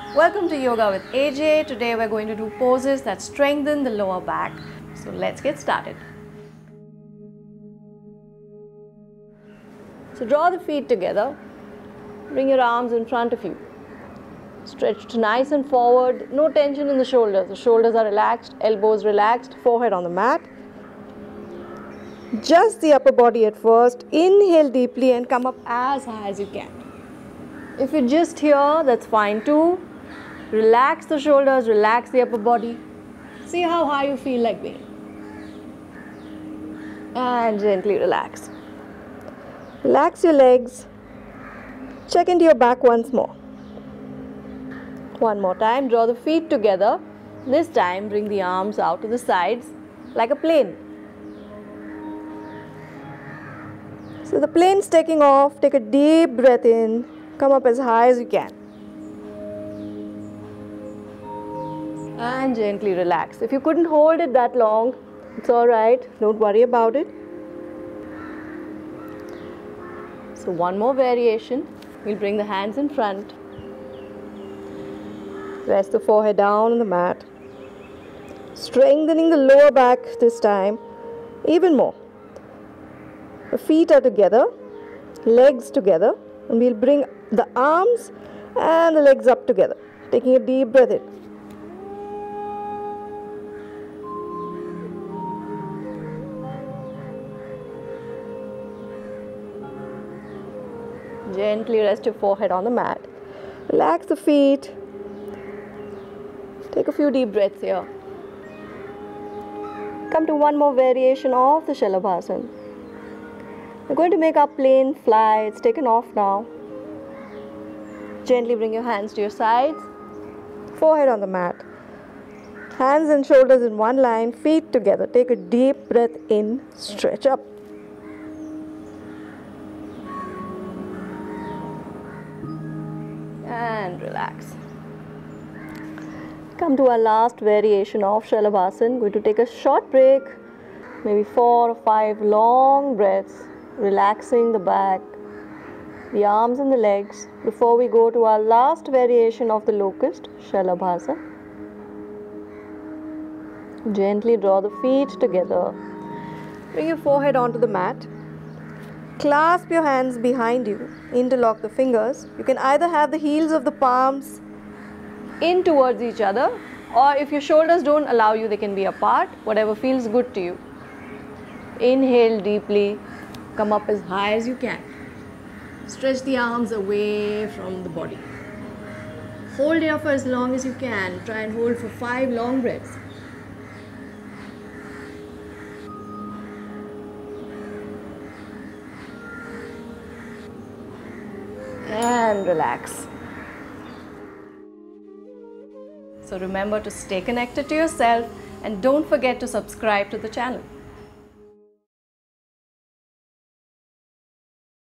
Welcome to Yoga with AJ. Today we're going to do poses that strengthen the lower back. So let's get started. So draw the feet together. Bring your arms in front of you. Stretched nice and forward. No tension in the shoulders. The shoulders are relaxed, elbows relaxed, forehead on the mat. Just the upper body at first. Inhale deeply and come up as high as you can. If you're just here, that's fine too. Relax the shoulders, relax the upper body. See how high you feel like being. And gently relax. Relax your legs. Check into your back once more. One more time, draw the feet together. This time, bring the arms out to the sides like a plane. So the plane's taking off. Take a deep breath in. Come up as high as you can. And gently relax. If you couldn't hold it that long, it's alright. Don't worry about it. So one more variation. We'll bring the hands in front. Rest the forehead down on the mat. Strengthening the lower back this time. Even more. The feet are together. Legs together. And we'll bring the arms and the legs up together. Taking a deep breath in. Gently rest your forehead on the mat. Relax the feet. Take a few deep breaths here. Come to one more variation of the Shalabhasana. We're going to make our plane fly. It's taken off now. Gently bring your hands to your sides. Forehead on the mat. Hands and shoulders in one line. Feet together. Take a deep breath in. Stretch up. And relax. Come to our last variation of Shalabhasana. Going to take a short break, maybe 4 or 5 long breaths, relaxing the back, the arms and the legs before we go to our last variation of the locust, Shalabhasana. Gently draw the feet together. Bring your forehead onto the mat. Clasp your hands behind you, interlock the fingers. You can either have the heels of the palms in towards each other, or if your shoulders don't allow you, they can be apart, whatever feels good to you. Inhale deeply, come up as high as you can. Stretch the arms away from the body. Hold here for as long as you can. Try and hold for 5 long breaths. And relax. So remember to stay connected to yourself and don't forget to subscribe to the channel.